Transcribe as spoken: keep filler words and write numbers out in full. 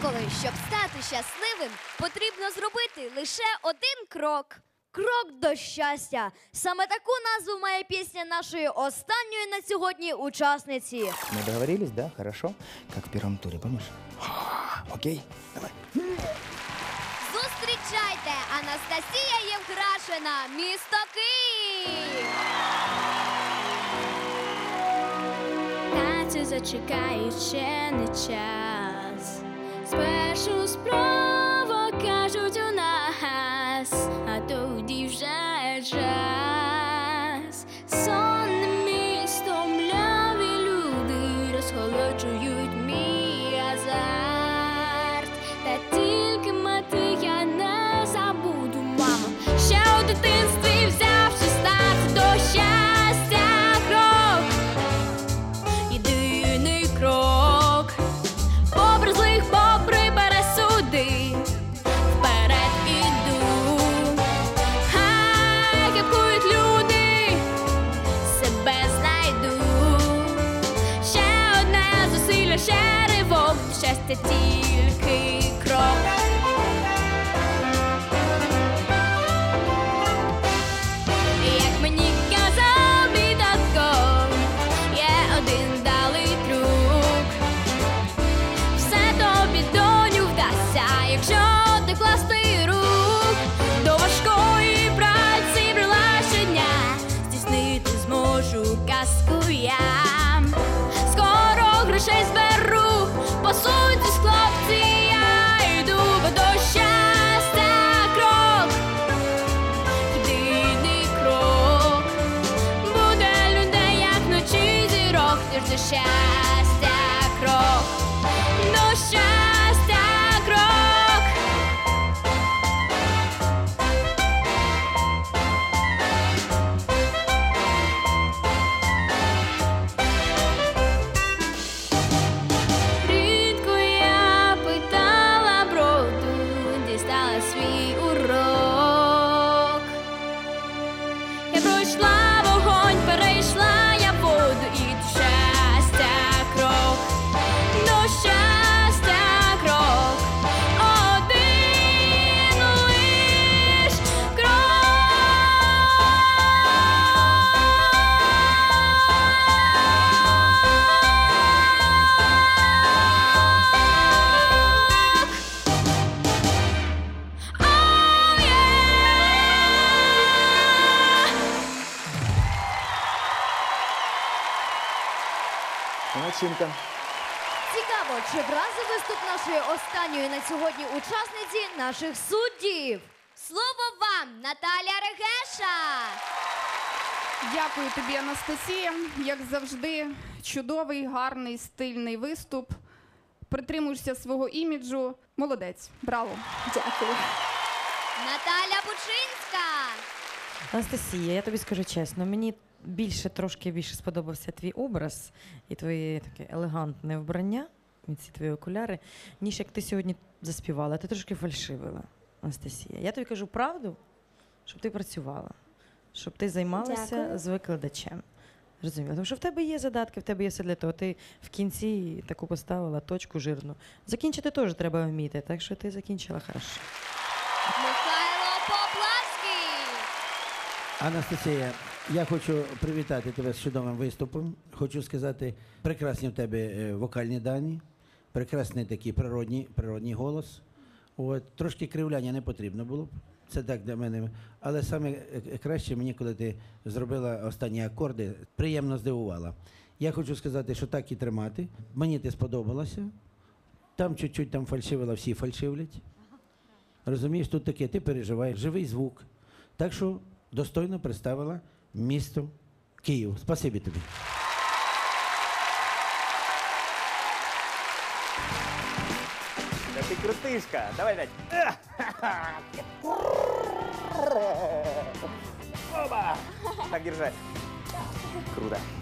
Інколи, щоб стати щасливим, потрібно зробити лише один крок. Крок до щастя. Саме таку назву має пісня нашої останньої на сьогодні учасниці. Мы договорились, да? Хорошо? Как в первом туре, помнишь? Окей? Давай. Зустрічайте, Анастасія Євграшина, місто Київ! Танцю зачекай, ще не час. Спершу справа кажуть у нас, а тоді вже час. Сонне місто, мляві люди розхолоджують мій азарт. Та тільки мати я не забуду, мамо, ще у дитинстві взявши старт до щастя крок. Єдиний крок, попри злих, попри пересуди, вперед іду. Хай кепкують люди, себе знайду. Ще одне зусилля, ще ривок, щастя тільки крок. Як мені казав мій татко, є один далий трюк. Все тобі, доню, вдасться, якщо докласти рук до важкої праці брала щодня. Здійснити зможу казку я. Скоро грошей зберу, по суті, з хлопці я йду, бо до щастя крок. Єдиний крок, буде людей, як вночі зірок, тож до щастя крок, до щастя крок. Рідко я питала броду, дістала свій урок. Я пройшла вогонь, перейшла я воду, і до щастя крок, до щастя крок, один лиш крок. Oh, yeah! Молодчинка. Цікаво, чи вразив виступ нашої останньої на сьогодні учасниці наших суддів? Слово вам, Наталя Регеша! Дякую тобі, Анастасія. Як завжди, чудовий, гарний, стильний виступ. Притримуєшся свого іміджу. Молодець. Браво. Дякую. Наталя Бучинська! Анастасія, я тобі скажу чесно, мені більше, трошки більше сподобався твій образ і твоє таке елегантне вбрання, і ці твої окуляри, ніж як ти сьогодні заспівала. Ти трошки фальшивила, Анастасія. Я тобі кажу правду, щоб ти працювала, щоб ти займалася Дякую. з викладачем. Розумієш? Тому що в тебе є задатки, в тебе є все для того. Ти в кінці таку поставила точку жирну. Закінчити теж треба вміти, так що ти закінчила хорошо. Михайло Поплавський! Анастасія, я хочу привітати тебе з чудовим виступом. Хочу сказати, прекрасні в тебе е, вокальні дані, прекрасний такий природній, природній голос. От, трошки кривляння не потрібно було б. Це так для мене. Але саме е, краще мені, коли ти зробила останні акорди, приємно здивувала. Я хочу сказати, що так і тримати. Мені ти сподобалося. Там чуть-чуть там фальшивила, всі фальшивлять. Розумієш, тут таке, ти переживаєш, живий звук. Так що достойно представила місто Київ. Спасибі тобі. Да ты крутышка. Давай, Надь. Оба! Так держать. Круто.